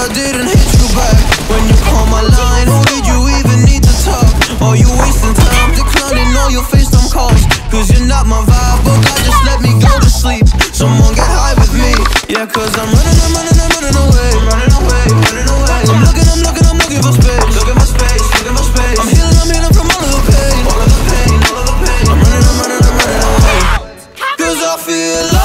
I didn't hit you back when you call my line. Who did you even need to talk? Or you wasting time declining all your FaceTime calls? Cause you're not my vibe, but God just let me go to sleep. Someone get high with me. Yeah, cause I'm running away. I'm looking for space. Look at my space. I'm healing from all of the pain. I'm running away. Cause I feel like